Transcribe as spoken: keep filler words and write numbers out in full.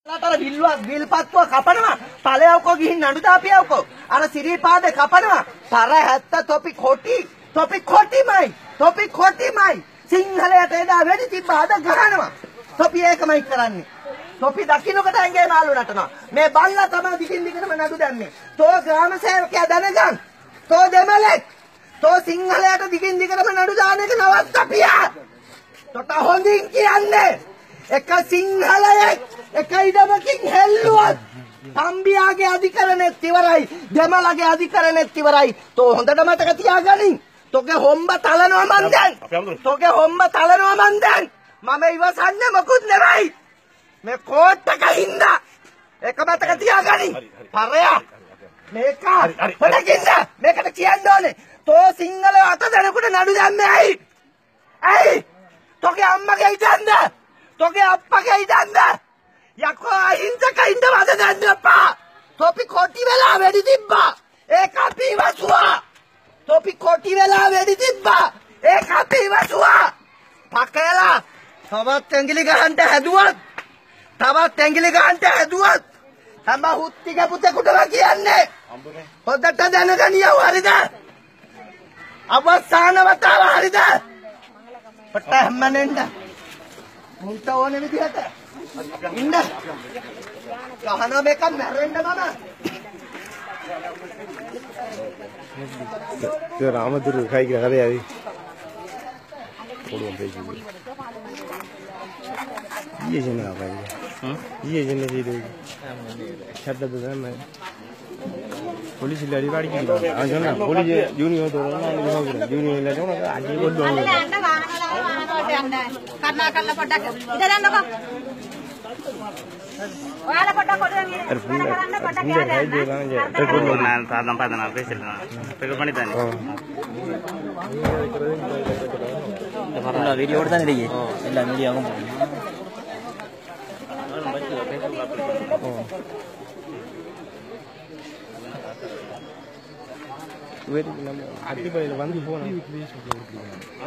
අර විල්වා විල්පත්ව කපනවා තලයවකෝ ගිහින් නඩු දාපියවකෝ අර සිරිපාදේ කපනවා තර හැත්ත තොපි කොටි තොපි කොටිමයි තොපි කොටිමයි සිංහලයට එදා වෙඩි තිබ්බ අද ගහනවා තොපි ඒකමයි කරන්නේ තොපි දකින්නකට ඇඟේ මාළු නටනවා මේ බල්ලා තමයි දිගින් දිගටම නඩු දැම්මේ තෝ ග්‍රාම සේවකයා දැනගන් තෝ දෙමළෙක් තෝ සිංහලයට දිගින් දිගටම නඩු දාන එක නවත්තපියා තොට හොඳින් කියන්නේ එක සිංහලයෙක් එක ඉඩමකින් හෙල්ලුවත් තම්බියාගේ අධිකරණෙත් ඉවරයි දෙමළගේ අධිකරණෙත් ඉවරයි තෝ හොඳට මතක තියාගනින් තෝගේ හොම්බ තලනවා මන් දැන් තෝගේ හොම්බ තලනවා මන් දැන් මම ඉවසන්නේ මොකුත් නෙවෙයි මේ කෝට් එක හින්දා එක මතක තියාගනින් පරයා මේක පොඩකින්ද මේකට කියන්න ඕනේ තෝ සිංහල අත දෙනකොට නඩු දැම්මේ ඇයි ඇයි තෝගේ අම්මගේ ඉඳන්ද තෝගේ අප්පගේ ඉඳන්ද යකෝ අහිංසක ඉඳවද දැන්නපා තොපි කොටි වෙලා වෙඩි තිබ්බා ඒක අපි ඉවසුවා තොපි කොටි වෙලා වෙඩි තිබ්බා ඒක අපි ඉවසුවා පකේලා තවත් ඇඟිලි ගහන්න හැදුවත් තවත් ඇඟිලි ගහන්න හැදුවත් හැම හුත්තික පුතේකටම කියන්නේ හොදට දැනගනියව හරිද අවසාන වතාව හරිද පට හැමනෙන්ද මුන්ට ඕනේ විදිහට ඉන්න ගහන මේක මැරෙන්න මම ये रामदुर्ग खाई के करे अभी कोड़ों पे ये जने आ गए ये जने दे दे छत दे दे मैं पुलिस लड़ी गाड़ी की आ जो ना पुलिस जूनियर तो ना जो जूनियर ले जाओ ना आज ये बोल दो करना करना पड़ता इधर आना को वाला पट्टा कोड़े में करना पड़ता क्या है ना साधन पादन पे चलना पे बनी था ಎಲ್ಲ ವಿಡಿಯೋ ಓಡ್ತಾನೆ ಇದೆಯೇ ಎಲ್ಲ ವಿಡಿಯೋ ವೇರಿ ನಮ್ಮ ಅಡ್ಡಿ ಬೈಲ ಬಂದು ಫೋನ್